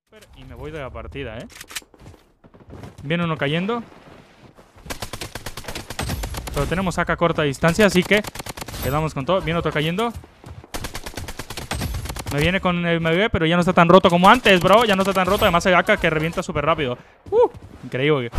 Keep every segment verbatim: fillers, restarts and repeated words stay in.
Y me voy de la partida, ¿eh? Viene uno cayendo. Pero tenemos A K a corta distancia, así que quedamos con todo. Viene otro cayendo. Me viene con el M V, pero ya no está tan roto como antes, bro. Ya no está tan roto. Además hay A K que revienta súper rápido. Uh, increíble.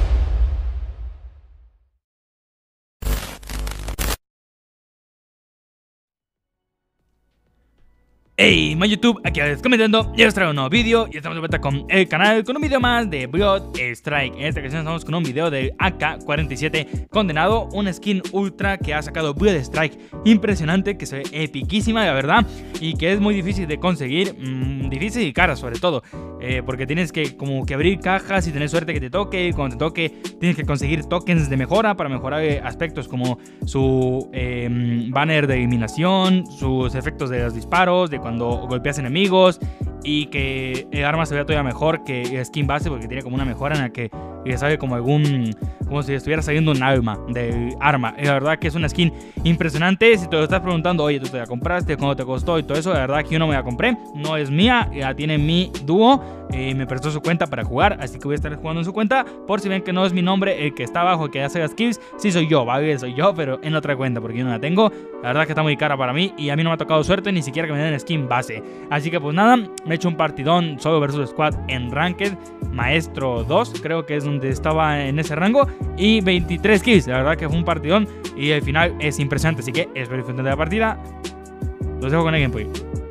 Hey, my YouTube, aquí Alex comentando. Ya os traigo un nuevo vídeo y estamos de vuelta con el canal con un vídeo más de Blood Strike. En esta ocasión estamos con un vídeo de A K cuarenta y siete Condenado, una skin ultra que ha sacado Blood Strike. Impresionante, que se ve epiquísima, la verdad, y que es muy difícil de conseguir, mmm, difícil y cara sobre todo, eh, porque tienes que como que abrir cajas y tener suerte que te toque. Y cuando te toque tienes que conseguir tokens de mejora para mejorar eh, aspectos como su eh, banner de eliminación, sus efectos de los disparos, de cuando golpeas enemigos, y que el arma se vea todavía mejor que el skin base, porque tiene como una mejora en la que le sale como algún, como si estuviera saliendo un alma del arma. Y la verdad que es una skin impresionante. Si te lo estás preguntando, oye, ¿tú te la compraste? ¿Cuánto te costó? Y todo eso, la verdad que yo no me la compré, no es mía, la tiene mi dúo. Eh, me prestó su cuenta para jugar, así que voy a estar jugando en su cuenta. Por si ven que no es mi nombre el que está abajo, el que hace las kills, sí soy yo, ¿vale? Soy yo, pero en otra cuenta, porque yo no la tengo. La verdad que está muy cara para mí y a mí no me ha tocado suerte ni siquiera que me den skin base. Así que pues nada, me he hecho un partidón solo versus squad en Ranked, Maestro dos, creo que es donde estaba en ese rango, y veintitrés kills. La verdad que fue un partidón y el final es impresionante, así que espero disfruten de la partida. Los dejo con el gameplay.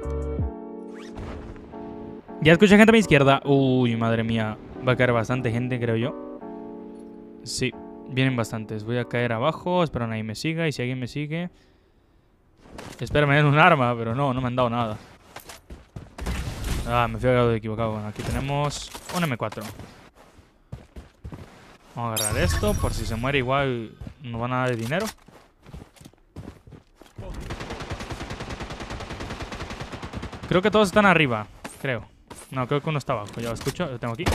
Ya escuché gente a mi izquierda. Uy, madre mía. Va a caer bastante gente, creo yo. Sí, vienen bastantes. Voy a caer abajo. Espero que nadie me siga. Y si alguien me sigue... Espero me den un arma, pero no, no me han dado nada. Ah, me fui a equivocado. Bueno, aquí tenemos un M cuatro. Vamos a agarrar esto. Por si se muere igual nos van a dar el dinero. Creo que todos están arriba. Creo. No, creo que uno está abajo. Ya lo escucho, lo tengo aquí.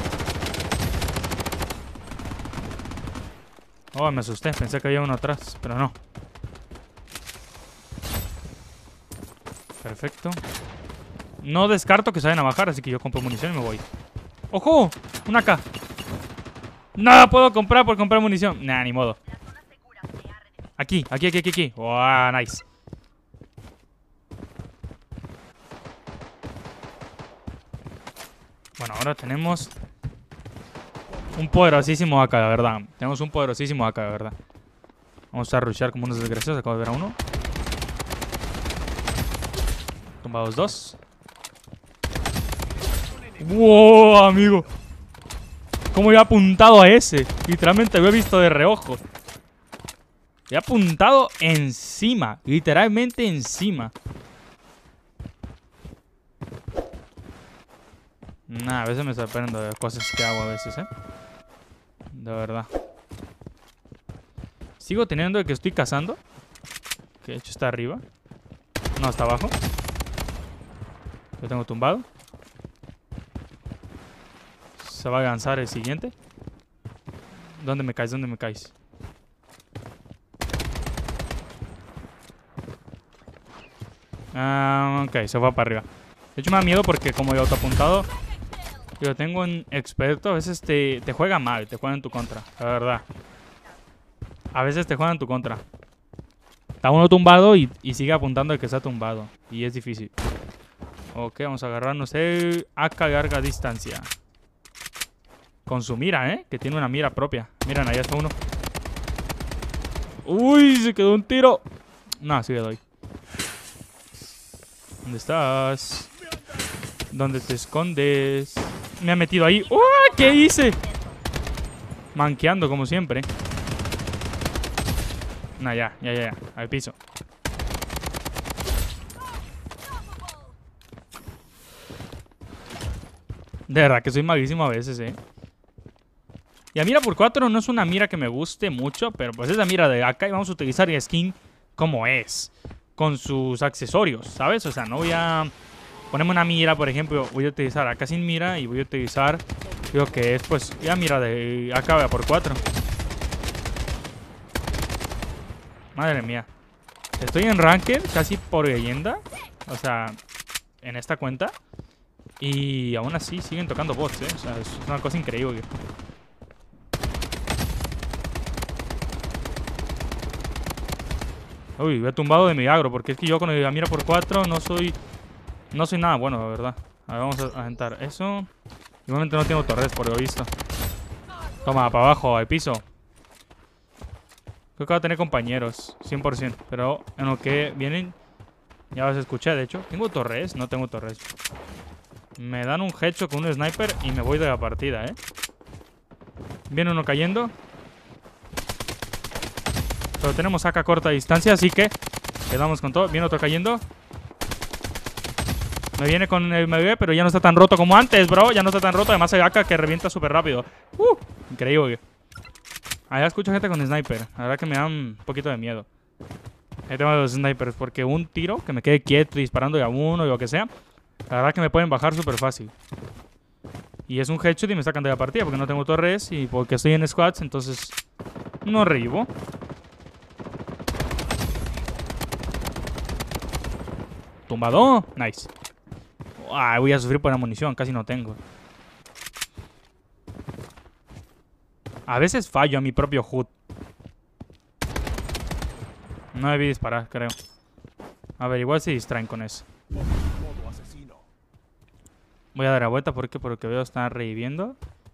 Oh, me asusté. Pensé que había uno atrás, pero no. Perfecto. No descarto que se vayan a bajar, así que yo compro munición y me voy. ¡Ojo! Una A K. No la puedo comprar por comprar munición. Nah, ni modo. Aquí, aquí, aquí, aquí, aquí. Oh, nice. Bueno, ahora tenemos un poderosísimo A K, la verdad. Tenemos un poderosísimo A K, la verdad. Vamos a rushear como unos desgraciados. Acabo de ver a uno. Tumbados dos. ¡Wow, amigo! ¿Cómo he apuntado a ese? Literalmente lo he visto de reojo. He apuntado encima. Literalmente encima. Nah, a veces me sorprendo de cosas que hago a veces, ¿eh? De verdad. Sigo teniendo el que estoy cazando. Que de hecho está arriba. No, está abajo. Lo tengo tumbado. Se va a lanzar el siguiente. ¿Dónde me caes? ¿Dónde me caes? Ah, ok, se va para arriba. De hecho me da miedo porque como yo autoapuntado, yo tengo un experto, a veces te, te juega mal, te juega en tu contra, la verdad. A veces te juega en tu contra. Está uno tumbado y, y sigue apuntando el que está tumbado. Y es difícil. Ok, vamos a agarrarnos el A K larga distancia. Con su mira, ¿eh? Que tiene una mira propia. Miren, ahí está uno. Uy, se quedó un tiro. No, sí le doy. ¿Dónde estás? ¿Dónde te escondes? Me ha metido ahí. ¡Oh! ¿Qué hice? Manqueando como siempre. Nah, ya, ya, ya, ya. Al piso. De verdad que soy malísimo a veces, eh. Y la mira por cuatro no es una mira que me guste mucho, pero pues es la mira de acá y vamos a utilizar el skin como es. Con sus accesorios, ¿sabes? O sea, no voy a ponerme una mira, por ejemplo. Voy a utilizar acá sin mira y voy a utilizar lo que es, pues, la mira de A K por cuatro. Madre mía. Estoy en Ranked casi por leyenda. O sea, en esta cuenta. Y aún así siguen tocando bots, ¿eh? O sea, es una cosa increíble. Uy, me he tumbado de milagro, porque es que yo con el mira por cuatro no soy... No soy nada bueno, la verdad. A ver, vamos a aventar eso. Igualmente no tengo torres, por lo visto. Toma, para abajo, al piso. Creo que va a tener compañeros, cien por ciento. Pero en lo que vienen... Ya los escuché, de hecho. ¿Tengo torres? No tengo torres. Me dan un headshot con un sniper y me voy de la partida, ¿eh? Viene uno cayendo. Pero tenemos A K a corta distancia, así que quedamos con todo. Viene otro cayendo. Me viene con el M V, pero ya no está tan roto como antes, bro. Ya no está tan roto. Además hay A K que revienta súper rápido. Uh, increíble. Allá escucho gente con sniper. La verdad que me dan un poquito de miedo. Ahí tengo los snipers, porque un tiro que me quede quieto disparando a uno y lo que sea, la verdad que me pueden bajar súper fácil. Y es un headshot y me sacan de la partida porque no tengo torres y porque estoy en squads, entonces no revivo. Tumbado. Nice. Ah, voy a sufrir por la munición, casi no tengo. A veces fallo a mi propio H U D. No debí disparar, creo. A ver, igual se distraen con eso. Voy a dar la vuelta porque por lo que veo están reviviendo.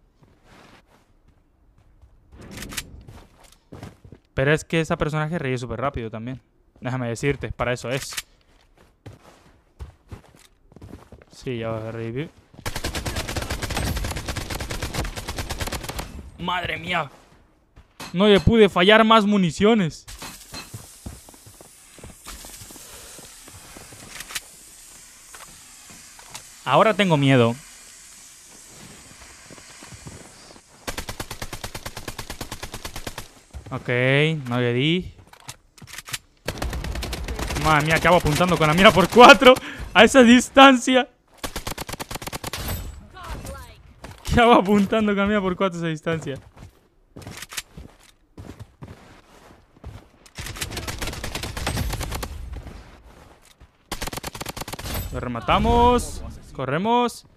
Pero es que ese personaje revive súper rápido también. Déjame decirte, para eso es. Sí, ya va a revivir. ¡Madre mía! No le pude fallar más municiones. Ahora tengo miedo. Ok, no le di. Madre mía, acabo apuntando con la mira por cuatro a esa distancia. Acabo apuntando con la mira por cuatro a esa distancia. Lo rematamos. Corremos.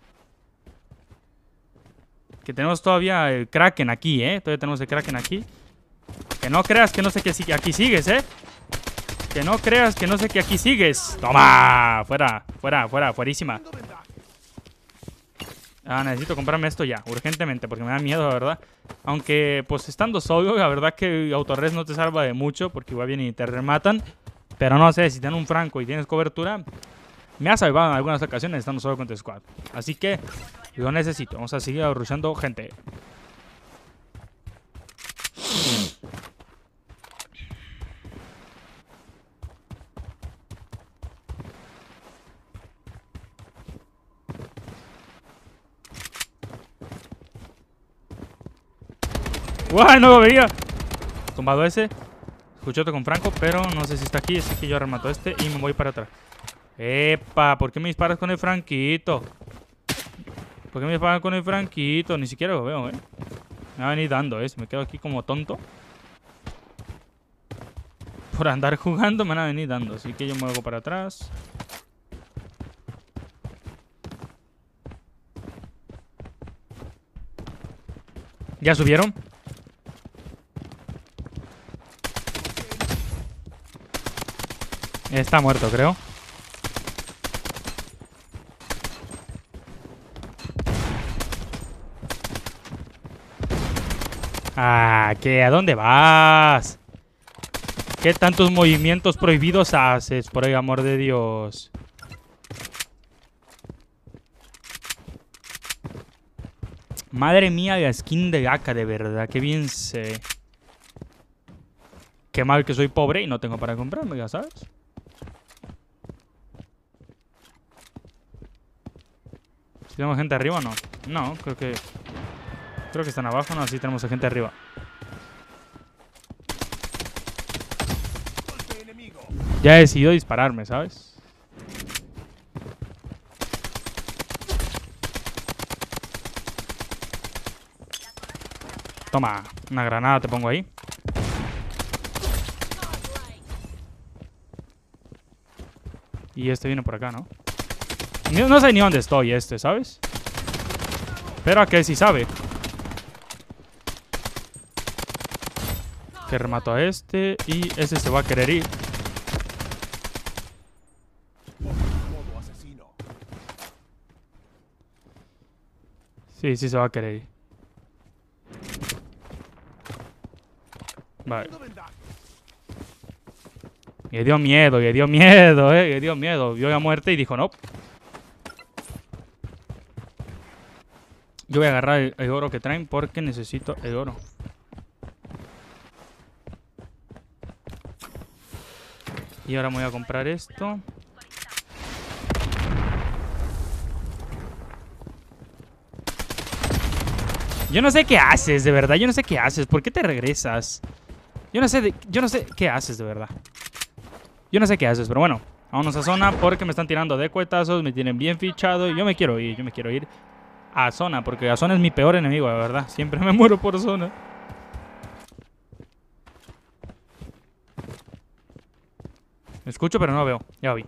Que tenemos todavía el Kraken aquí, ¿eh? Todavía tenemos el Kraken aquí. Que no creas que no sé que si aquí sigues, ¿eh? Que no creas que no sé que aquí sigues. ¡Toma! Fuera, fuera, fuera, fuerísima. Ah, necesito comprarme esto ya, urgentemente, porque me da miedo, la verdad. Aunque, pues, estando solo, la verdad que el autorres no te salva de mucho, porque igual vienen y te rematan. Pero no sé, si tienes un franco y tienes cobertura... Me ha salvado en algunas ocasiones estando solo contra squad. Así que lo necesito. Vamos a seguir rushando gente. ¡Guau! No lo veía. Tumbado ese. Escuché otro con Franco, pero no sé si está aquí. Así que yo remato este y me voy para atrás. ¡Epa! ¿Por qué me disparas con el franquito? ¿Por qué me disparan con el franquito? Ni siquiera lo veo, ¿eh? Me va a venir dando, ¿eh? Si me quedo aquí como tonto. Por andar jugando me van a venir dando. Así que yo me muevo para atrás. ¿Ya subieron? Está muerto, creo. Ah, ¿qué? ¿A dónde vas? ¿Qué tantos movimientos prohibidos haces, por el amor de Dios? Madre mía, la skin de A K, de verdad, qué bien sé. Qué mal que soy pobre y no tengo para comprarme, ya sabes. ¿Si tenemos gente arriba o no? No, creo que... Creo que están abajo, no, sí tenemos a gente arriba. Ya he decidido dispararme, ¿sabes? Toma, una granada te pongo ahí. Y este viene por acá, ¿no? No, no sé ni dónde estoy este, ¿sabes? Pero a que sí sabe. Que remato a este y ese se va a querer ir. Sí, sí se va a querer ir. Vale. Le dio miedo, le dio miedo, eh. Le dio miedo. Vio la muerte y dijo no. Yo voy a agarrar el, el oro que traen porque necesito el oro. Y ahora me voy a comprar esto. Yo no sé qué haces, de verdad. Yo no sé qué haces. ¿Por qué te regresas? Yo no sé, de, yo no sé qué haces, de verdad. Yo no sé qué haces, pero bueno. Vámonos a zona porque me están tirando de cuetazos. Me tienen bien fichado y yo me quiero ir. Yo me quiero ir a zona porque a zona es mi peor enemigo, de verdad. Siempre me muero por zona. Me escucho, pero no lo veo. Ya lo vi.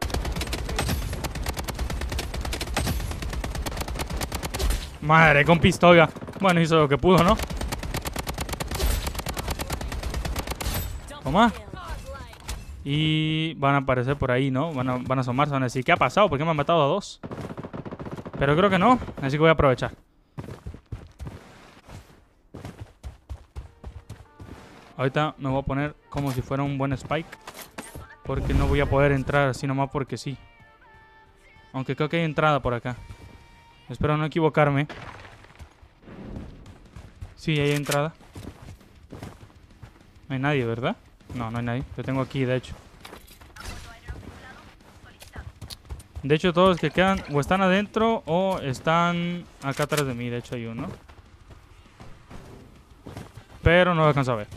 Madre, con pistola. Bueno, hizo lo que pudo, ¿no? Toma. Y van a aparecer por ahí, ¿no? Van a, van a asomarse, van a decir, ¿qué ha pasado? ¿Por qué me han matado a dos? Pero creo que no, así que voy a aprovechar. Ahorita me voy a poner como si fuera un buen spike. Porque no voy a poder entrar así nomás porque sí. Aunque creo que hay entrada por acá. Espero no equivocarme. Sí, hay entrada. No hay nadie, ¿verdad? No, no hay nadie. Lo tengo aquí, de hecho. De hecho, todos los que quedan o están adentro o están acá atrás de mí. De hecho, hay uno. Pero no lo alcanzo a ver.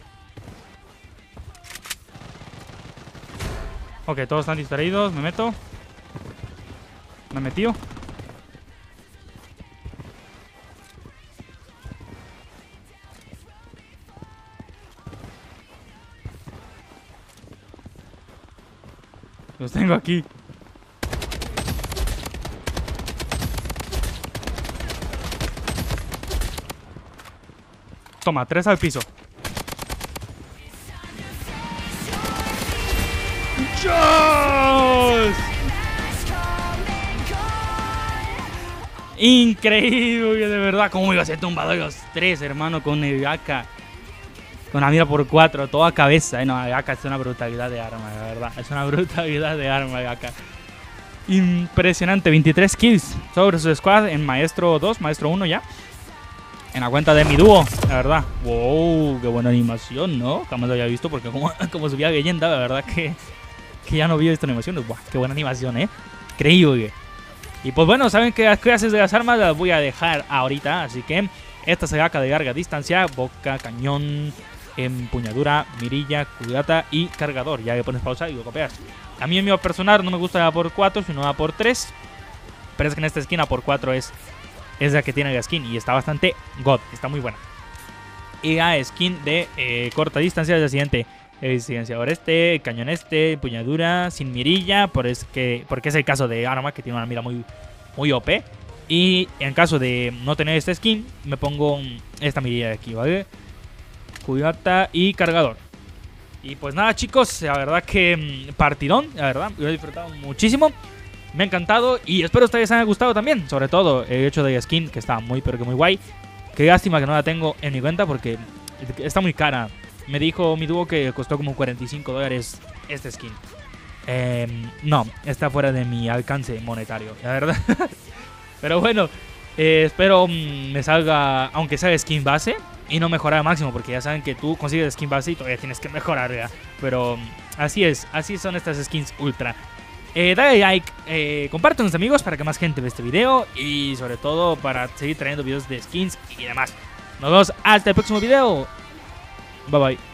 Ok, todos están distraídos. Me meto. Me metí. Los tengo aquí. Toma, tres al piso. ¡Dios! Increíble, de verdad. ¿Cómo iba a ser tumbado los tres, hermano? Con el A K. Con la mira por cuatro, toda cabeza. Eh, no, el A K es una brutalidad de arma, de verdad. Es una brutalidad de arma el A K. Impresionante. veintitrés kills sobre su squad en Maestro dos, Maestro uno ya. En la cuenta de mi dúo, la verdad. Wow, qué buena animación, ¿no? Jamás lo había visto porque como, como subía leyenda, la verdad que, que ya no había visto animaciones. Wow, qué buena animación, ¿eh? Increíble. Y pues bueno, saben que las clases de las armas las voy a dejar ahorita. Así que esta será A K de larga distancia, boca, cañón, empuñadura, mirilla, culata y cargador. Ya le pones pausa y lo copias. A mí en mi personal no me gusta la A por cuatro, sino la A por tres. Pero es que en esta skin A por cuatro es... es la que tiene la skin y está bastante god, está muy buena. Y la skin de eh, corta distancia es la siguiente: el silenciador este, el cañón este, empuñadura, sin mirilla, por es que, porque es el caso de arma que tiene una mira muy, muy O P. Y en caso de no tener esta skin, me pongo esta mirilla de aquí, ¿vale? Culata y cargador. Y pues nada, chicos, la verdad que partidón, la verdad, lo he disfrutado muchísimo. Me ha encantado y espero que ustedes les haya gustado también. Sobre todo el hecho de la skin, que está muy pero que muy guay. Qué lástima que no la tengo en mi cuenta porque está muy cara. Me dijo mi dúo que costó como cuarenta y cinco dólares esta skin. eh, No, está fuera de mi alcance monetario, la verdad. Pero bueno, eh, espero mmm, me salga, aunque sea skin base, y no mejorar al máximo, porque ya saben que tú consigues skin base y todavía tienes que mejorar, ¿verdad? Pero um, así es, así son estas skins ultra. Eh, dale like, eh, comparte con tus amigos para que más gente vea este video y sobre todo para seguir trayendo videos de skins y demás. Nos vemos hasta el próximo video. Bye bye.